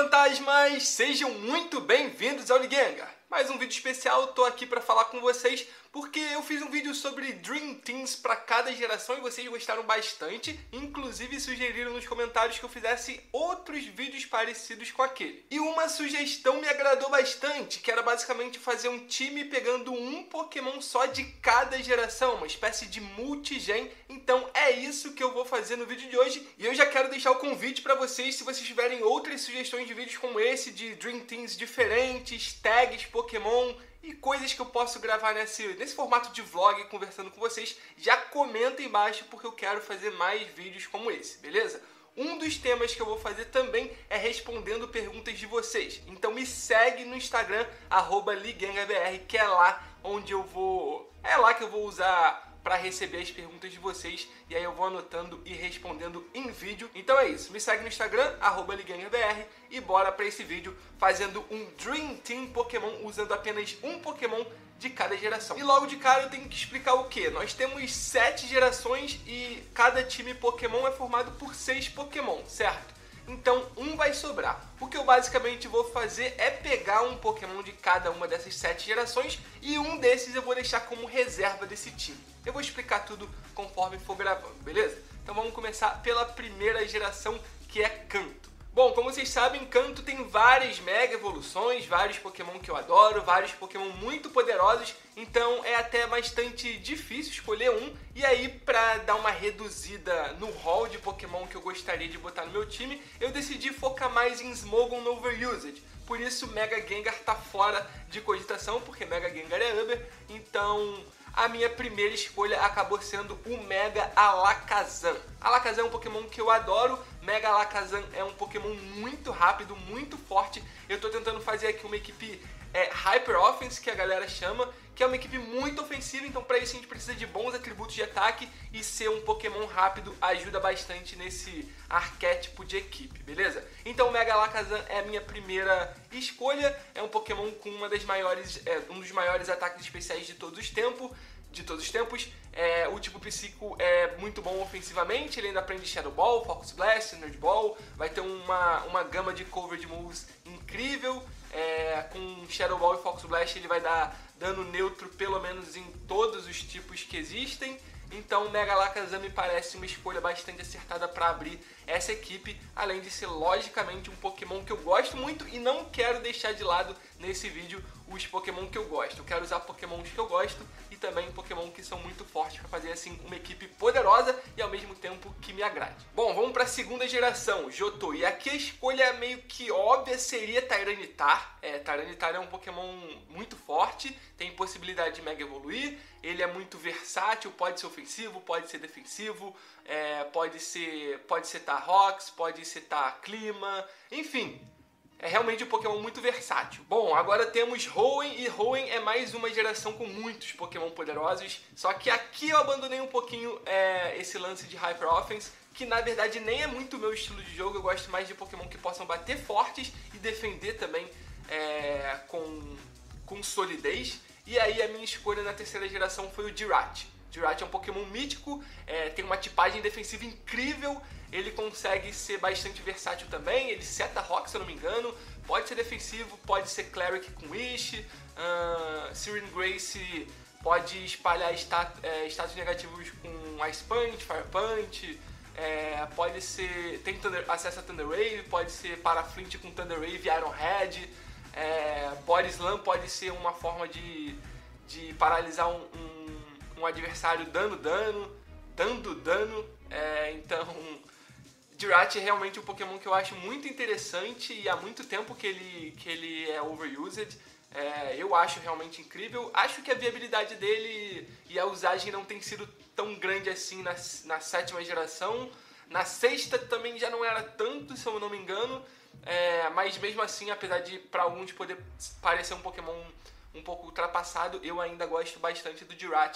fantasmas! Sejam muito bem-vindos ao Ligengar! Mais um vídeo especial, tô aqui para falar com vocês porque eu fiz um vídeo sobre Dream Teams para cada geração e vocês gostaram bastante, inclusive sugeriram nos comentários que eu fizesse outros vídeos parecidos com aquele. E uma sugestão me agradou bastante, que era basicamente fazer um time pegando um Pokémon só de cada geração, uma espécie de multigen. Então é isso que eu vou fazer no vídeo de hoje e eu já quero deixar o convite para vocês, se vocês tiverem outras sugestões de vídeos como esse, de Dream Teams diferentes, tags Pokémon e coisas que eu posso gravar nesse formato de vlog conversando com vocês, já comenta embaixo porque eu quero fazer mais vídeos como esse, beleza? Um dos temas que eu vou fazer também é respondendo perguntas de vocês. Então me segue no Instagram, @LigengarBR, que é lá onde eu vou... É lá que eu vou usar para receber as perguntas de vocês e aí eu vou anotando e respondendo em vídeo. Então é isso, me segue no Instagram, @LigengarBR, e bora para esse vídeo fazendo um Dream Team Pokémon usando apenas um Pokémon de cada geração. E logo de cara eu tenho que explicar o que? Nós temos 7 gerações e cada time Pokémon é formado por 6 Pokémon, certo? Então um vai sobrar. O que eu basicamente vou fazer é pegar um Pokémon de cada uma dessas 7 gerações e um desses eu vou deixar como reserva desse time. Eu vou explicar tudo conforme for gravando, beleza? Então vamos começar pela primeira geração, que é Kanto. Bom, como vocês sabem, Kanto tem várias mega evoluções, vários Pokémon que eu adoro, vários Pokémon muito poderosos, então é até bastante difícil escolher um. E aí, pra dar uma reduzida no hall de Pokémon que eu gostaria de botar no meu time, eu decidi focar mais em Smogon no Overused. Por isso, Mega Gengar tá fora de cogitação, porque Mega Gengar é Uber, então a minha primeira escolha acabou sendo o Mega Alakazam. Alakazam é um Pokémon que eu adoro. Mega Alakazam é um Pokémon muito rápido, muito forte. Eu tô tentando fazer aqui uma equipe Hyper Offense, que a galera chama, que é uma equipe muito ofensiva, então para isso a gente precisa de bons atributos de ataque e ser um Pokémon rápido ajuda bastante nesse arquétipo de equipe, beleza? Então o Mega Alakazam é a minha primeira escolha, é um Pokémon com um dos maiores ataques especiais de todos os tempos. O tipo psíquico é muito bom ofensivamente, ele ainda aprende Shadow Ball, Focus Blast, Energy Ball, vai ter uma gama de cover de moves incrível. Com Shadow Ball e Focus Blast ele vai dar dano neutro pelo menos em todos os tipos que existem. Então o Mega Alakazam me parece uma escolha bastante acertada para abrir essa equipe, além de ser logicamente um Pokémon que eu gosto muito e não quero deixar de lado nesse vídeo os Pokémon que eu gosto. Eu quero usar Pokémons que eu gosto e também Pokémon que são muito fortes para fazer assim uma equipe poderosa e ao mesmo tempo que me agrade. Bom, vamos para a segunda geração, Johto. E aqui a escolha meio que óbvia seria Tyranitar. Tyranitar é um Pokémon muito forte, tem possibilidade de Mega Evoluir, ele é muito versátil, pode ser ofensivo, pode ser defensivo, pode setar Rocks, pode setar Clima, enfim. É realmente um Pokémon muito versátil. Bom, agora temos Hoenn, e Hoenn é mais uma geração com muitos Pokémon poderosos, só que aqui eu abandonei um pouquinho esse lance de Hyper Offense, que na verdade nem é muito o meu estilo de jogo. Eu gosto mais de Pokémon que possam bater fortes e defender também com solidez. E aí a minha escolha na terceira geração foi o Jirachi. Jirachi é um Pokémon mítico, tem uma tipagem defensiva incrível, ele consegue ser bastante versátil também, ele seta Rock, se eu não me engano, pode ser defensivo, pode ser Cleric com Wish, Siren Grace pode espalhar status negativos com Ice Punch, Fire Punch, pode ser, tem acesso a Thunder Wave, pode ser Paraflint com Thunder Wave e Iron Head, Body Slam pode ser uma forma de paralisar um adversário dando dano. Então Jirachi é realmente um Pokémon que eu acho muito interessante e há muito tempo que ele é overused. Eu acho realmente incrível. Acho que a viabilidade dele e a usagem não tem sido tão grande assim na sétima geração. Na sexta também já não era tanto, se eu não me engano. Mas mesmo assim, apesar de para alguns poder parecer um Pokémon um pouco ultrapassado, eu ainda gosto bastante do Jirachi.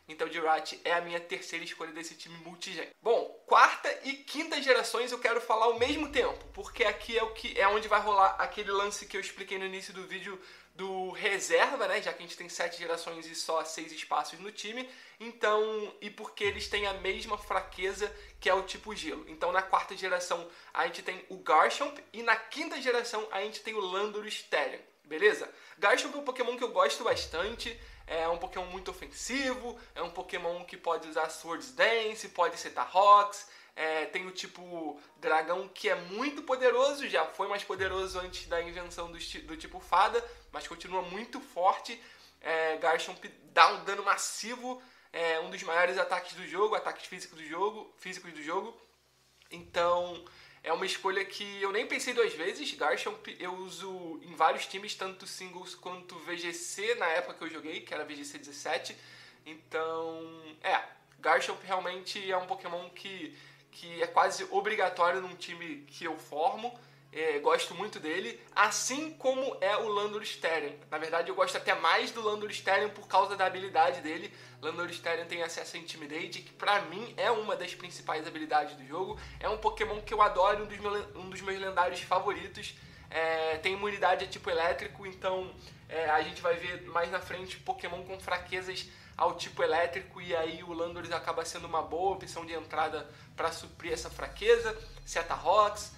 Então Jirachi é a minha terceira escolha desse time multigen. Bom, quarta e quinta gerações eu quero falar ao mesmo tempo, porque aqui é onde vai rolar aquele lance que eu expliquei no início do vídeo do reserva, né? Já que a gente tem 7 gerações e só 6 espaços no time. Então, e porque eles têm a mesma fraqueza que é o tipo gelo. Então na quarta geração a gente tem o Garchomp e na quinta geração a gente tem o Landorus Therian, beleza? Garchomp é um Pokémon que eu gosto bastante, é um Pokémon muito ofensivo, é um Pokémon que pode usar Swords Dance, pode setar Rocks, tem o tipo dragão que é muito poderoso, já foi mais poderoso antes da invenção do tipo fada, mas continua muito forte. Garchomp dá um dano massivo, é um dos maiores ataques do jogo, ataques físicos do jogo. Então é uma escolha que eu nem pensei duas vezes. Garchomp eu uso em vários times, tanto singles quanto VGC na época que eu joguei, que era VGC 17. Então, Garchomp realmente é um Pokémon que é quase obrigatório num time que eu formo. Gosto muito dele, assim como é o Landorus Therian. Na verdade, eu gosto até mais do Landorus Therian por causa da habilidade dele. Landorus Therian tem acesso a Intimidate, que pra mim é uma das principais habilidades do jogo. É um Pokémon que eu adoro, um dos meus lendários favoritos. Tem imunidade a tipo elétrico, então a gente vai ver mais na frente Pokémon com fraquezas ao tipo elétrico, e aí o Landorus acaba sendo uma boa opção de entrada para suprir essa fraqueza. Seta Rocks,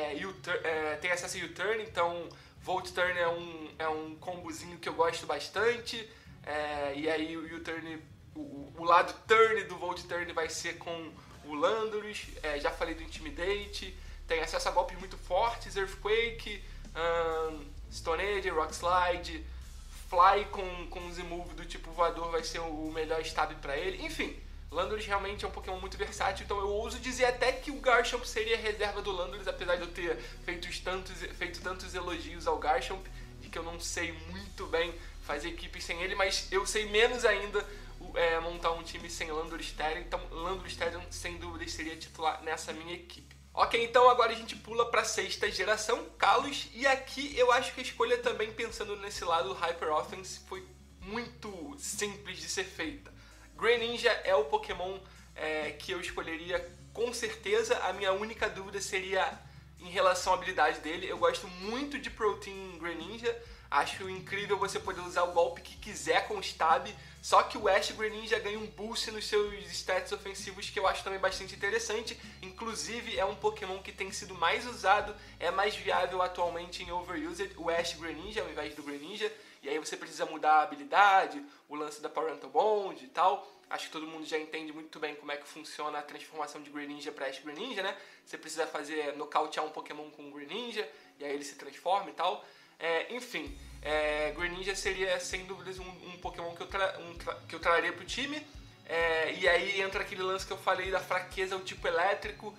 tem acesso a U-Turn, então Volt Turn é um combozinho que eu gosto bastante. E aí o U-Turn, o lado Turn do Volt Turn vai ser com o Landorus. Já falei do Intimidate, tem acesso a golpes muito fortes, Earthquake, Stone Age, Rock Slide, Fly com Z-Move do tipo voador vai ser o melhor stab para ele. Enfim, Landorus realmente é um Pokémon muito versátil, então eu ouso dizer até que o Garchomp seria a reserva do Landorus, apesar de eu ter feito tantos elogios ao Garchomp, de que eu não sei muito bem fazer equipe sem ele, mas eu sei menos ainda montar um time sem Landorus Therian, então Landorus Therian sem dúvida seria titular nessa minha equipe. Ok, então agora a gente pula para a sexta geração, Kalos, e aqui eu acho que a escolha também, pensando nesse lado Hyper Offense, foi muito simples de ser feita. Greninja é o Pokémon que eu escolheria com certeza. A minha única dúvida seria em relação à habilidade dele. Eu gosto muito de Protein Greninja. Acho incrível você poder usar o golpe que quiser com o Stab. Só que o Ash Greninja ganha um boost nos seus stats ofensivos que eu acho também bastante interessante. Inclusive é um Pokémon que tem sido mais usado, é mais viável atualmente em Overused, o Ash Greninja ao invés do Greninja. E aí você precisa mudar a habilidade, o lance da Parental Bond e tal. Acho que todo mundo já entende muito bem como é que funciona a transformação de Greninja para Ash Greninja, né? Você precisa nocautear um Pokémon com Greninja, e aí ele se transforma e tal. Enfim, Greninja seria sem dúvidas um Pokémon que eu traria pro time. E aí entra aquele lance que eu falei da fraqueza ao tipo elétrico.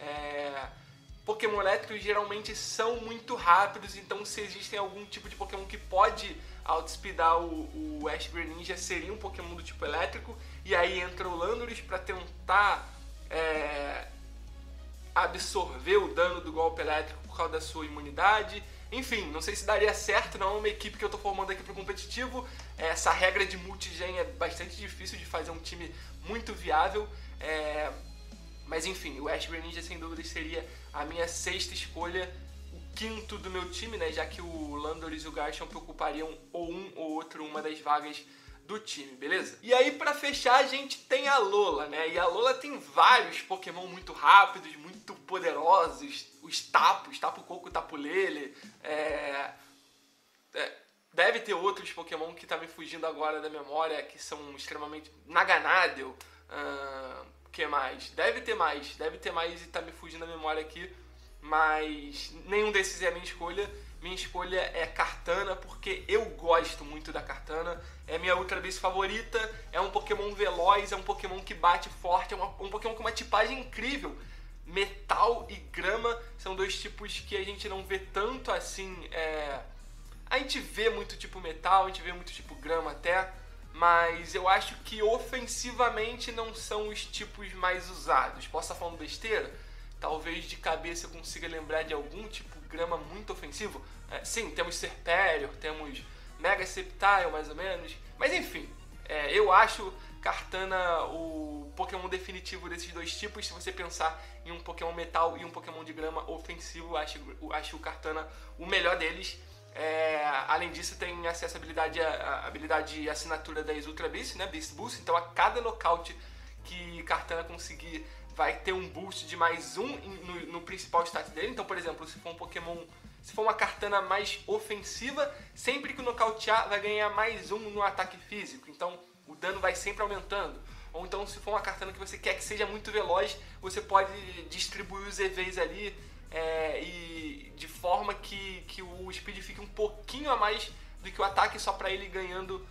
Pokémon elétricos geralmente são muito rápidos, então se existem algum tipo de Pokémon que pode outspeedar o Ash Greninja, seria um Pokémon do tipo elétrico. E aí entra o Landorus para tentar absorver o dano do golpe elétrico por causa da sua imunidade. Enfim, não sei se daria certo, não é uma equipe que eu tô formando aqui pro competitivo. Essa regra de multigen é bastante difícil de fazer um time muito viável. Mas enfim, o Ash Greninja sem dúvida seria a minha sexta escolha, o quinto do meu time, né? Já que o Landorus e o Garchomp ocupariam ou um ou outro, uma das vagas do time, beleza? E aí pra fechar a gente tem a Alola, né? E a Alola tem vários Pokémon muito rápidos, muito poderosos. Os Tapu Koko, Tapu Lele. Deve ter outros Pokémon que tá me fugindo agora da memória, que são extremamente... Naganadel, que mais? Deve ter mais e tá me fugindo da memória aqui, mas nenhum desses é a minha escolha. Minha escolha é Kartana, porque eu gosto muito da Kartana. É minha Ultra Beast favorita, é um Pokémon veloz, é um Pokémon que bate forte, é um Pokémon com uma tipagem incrível. Metal e Grama são dois tipos que a gente não vê tanto assim. A gente vê muito tipo Metal, a gente vê muito tipo Grama até, mas eu acho que ofensivamente não são os tipos mais usados. Posso estar falando besteira? Talvez de cabeça eu consiga lembrar de algum tipo Grama muito ofensivo. Sim, temos Serperior, temos Mega Sceptile mais ou menos. Mas enfim, eu acho Kartana, o Pokémon definitivo desses dois tipos. Se você pensar em um Pokémon metal e um Pokémon de grama ofensivo, acho o Kartana o melhor deles. Além disso, tem acesso à habilidade e assinatura das Ultra Beast, né? Beast Boost. Então a cada nocaute que Kartana conseguir vai ter um boost de mais um no principal stat dele. Então, por exemplo, se for uma Kartana mais ofensiva, sempre que nocautear vai ganhar mais um no ataque físico. Então o dano vai sempre aumentando. Ou então, se for uma Kartana que você quer que seja muito veloz, você pode distribuir os EVs ali e de forma que o speed fique um pouquinho a mais do que o ataque, só para ele ganhando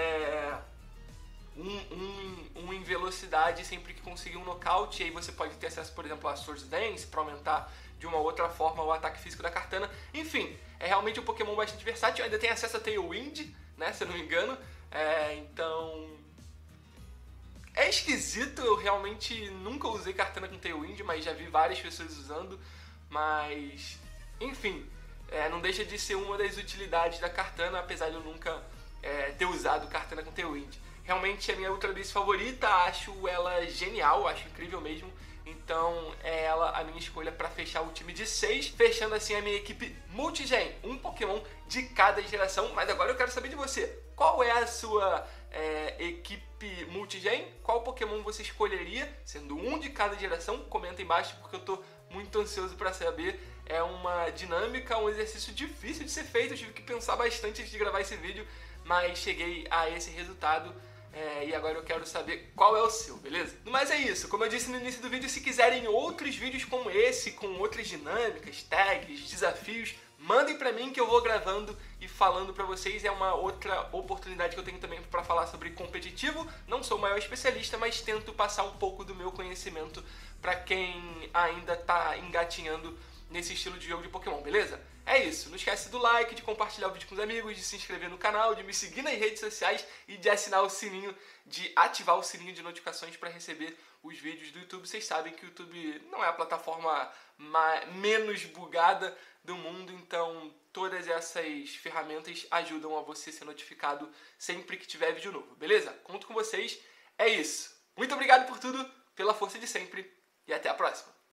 em velocidade sempre que conseguir um nocaute. E aí você pode ter acesso, por exemplo, a Swords Dance para aumentar de uma outra forma o ataque físico da Kartana. Enfim, é realmente um Pokémon bastante versátil. Ainda tem acesso a Tailwind, né, se eu não me engano. Então é esquisito, eu realmente nunca usei Kartana com Tailwind, mas já vi várias pessoas usando. Mas, enfim, não deixa de ser uma das utilidades da Kartana, apesar de eu nunca ter usado Kartana com Tailwind. Realmente é a minha Ultra Beast favorita, acho ela genial, acho incrível mesmo. Então é ela a minha escolha para fechar o time de 6, fechando assim a minha equipe Multigen, um Pokémon de cada geração. Mas agora eu quero saber de você, qual é a sua equipe Multigen? Qual Pokémon você escolheria, sendo um de cada geração? Comenta embaixo porque eu tô muito ansioso para saber. É uma dinâmica, um exercício difícil de ser feito, eu tive que pensar bastante antes de gravar esse vídeo, mas cheguei a esse resultado. E agora eu quero saber qual é o seu, beleza? Mas é isso, como eu disse no início do vídeo, se quiserem outros vídeos como esse, com outras dinâmicas, tags, desafios, mandem pra mim que eu vou gravando e falando pra vocês. É uma outra oportunidade que eu tenho também pra falar sobre competitivo. Não sou o maior especialista, mas tento passar um pouco do meu conhecimento pra quem ainda tá engatinhando nesse estilo de jogo de Pokémon, beleza? É isso, não esquece do like, de compartilhar o vídeo com os amigos, de se inscrever no canal, de me seguir nas redes sociais e de assinar o sininho, de ativar o sininho de notificações para receber os vídeos do YouTube. Vocês sabem que o YouTube não é a plataforma menos bugada do mundo, então todas essas ferramentas ajudam a você ser notificado sempre que tiver vídeo novo, beleza? Conto com vocês, é isso. Muito obrigado por tudo, pela força de sempre e até a próxima.